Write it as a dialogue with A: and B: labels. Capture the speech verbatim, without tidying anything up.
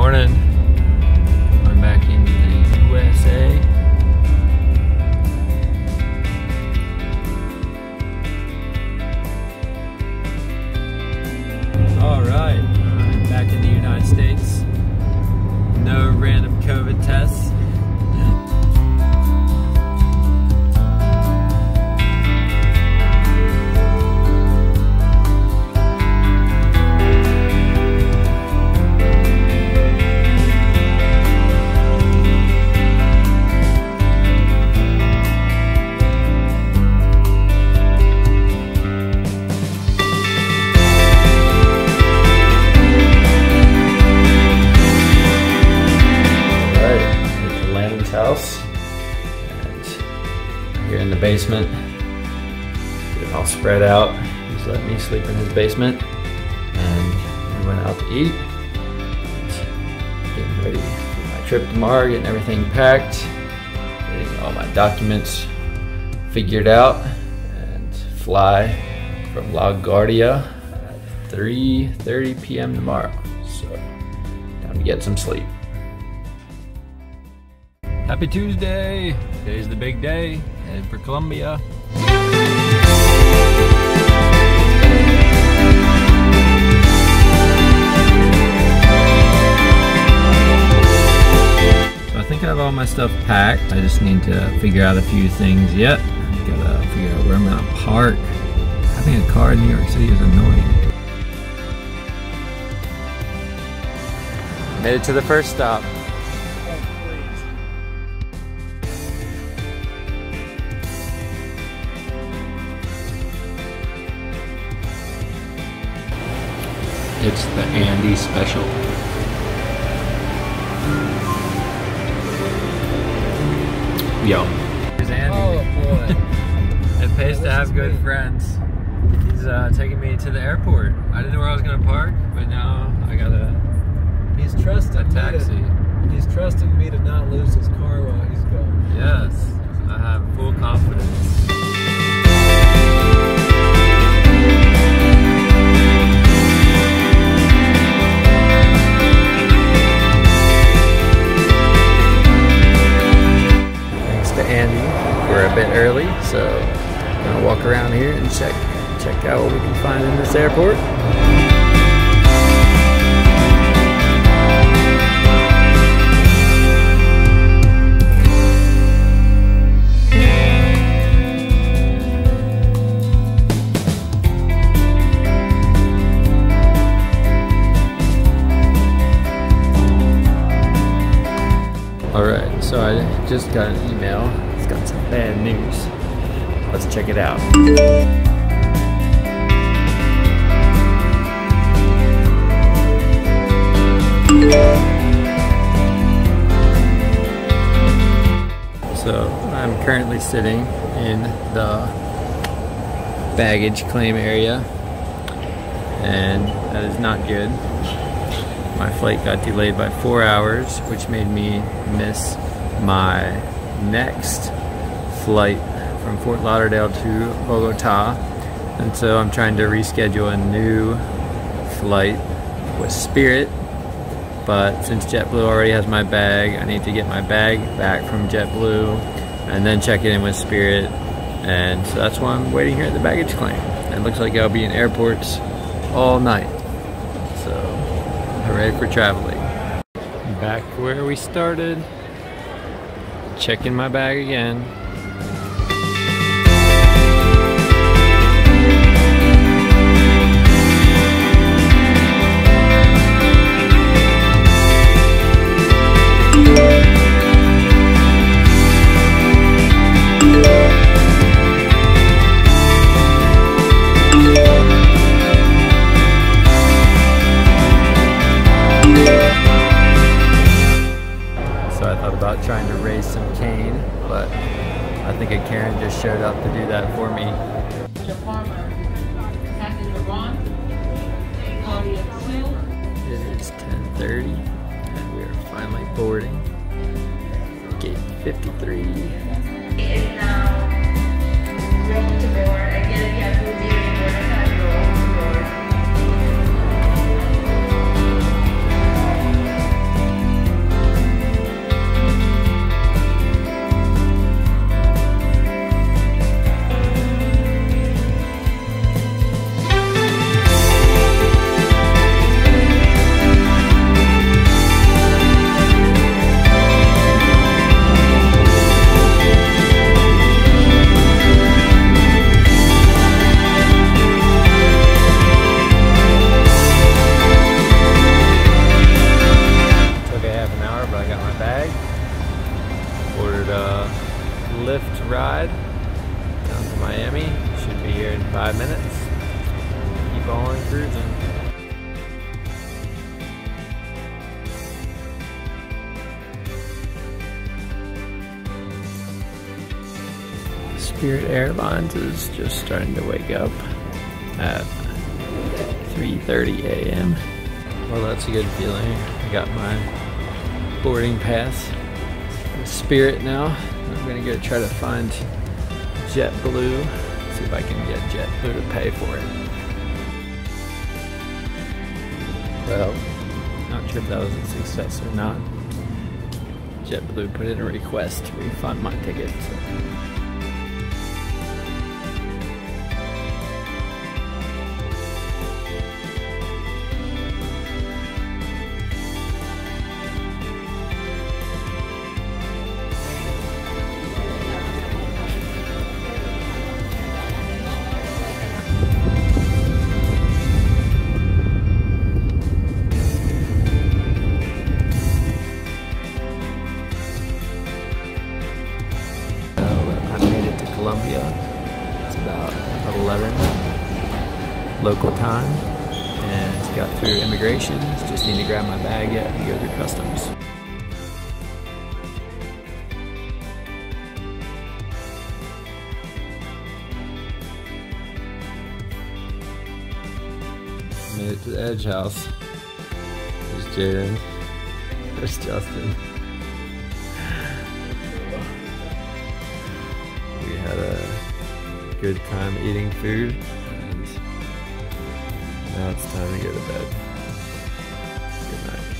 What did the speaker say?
A: morning. I'm back into the U S A. Alright, I'm back in the United States. No random COVID tests. House, and here in the basement, get it all spread out. He's let me sleep in his basement, and we went out to eat. And getting ready for my trip tomorrow, getting everything packed, getting all my documents figured out, and fly from LaGuardia at three thirty p m tomorrow. So time to get some sleep. Happy Tuesday! Today's the big day. Headed for Colombia. So I think I have all my stuff packed. I just need to figure out a few things yet. I gotta figure out where I'm gonna park. Having a car in New York City is annoying. Made it to the first stop. It's the Andy special. Yo. Here's Andy.
B: Oh boy.
A: It pays to have good friends. He's uh, taking me to the airport. I didn't know where I was gonna park, but now I got a,
B: He's trusting
A: a taxi.
B: me to, He's trusting me to not lose his car while he's going.
A: Yes, I have full confidence. Andy, we're a bit early, so I'm gonna walk around here and check check out what we can find in this airport. Alright, so I just got an email. It's got some bad news. Let's check it out. So I'm currently sitting in the baggage claim area, and that is not good. My flight got delayed by four hours, which made me miss my next flight from Fort Lauderdale to Bogota. And so I'm trying to reschedule a new flight with Spirit. But since JetBlue already has my bag, I need to get my bag back from JetBlue and then check it in with Spirit. And so that's why I'm waiting here at the baggage claim. It looks like I'll be in airports all night. So hooray for traveling. Back where we started. Checking my bag again. About trying to raise some cane, but I think a Karen just showed up to do that for me. It is ten thirty and we are finally boarding. Gate fifty-three.
C: It is now room to board. Again, if you have food here, you board at room to board.
A: Spirit Airlines is just starting to wake up at three thirty a m Well, that's a good feeling. I got my boarding pass with Spirit now. I'm gonna go try to find JetBlue, see if I can get JetBlue to pay for it. Well, not sure if that was a success or not. JetBlue put in a request to refund my ticket. Columbia. It's about eleven local time, and got through immigration. Just need to grab my bag yet and go through customs. Made it to the Edge House. There's Jaden. There's Justin. We had a good time eating food, and now it's time to go to bed. Good night.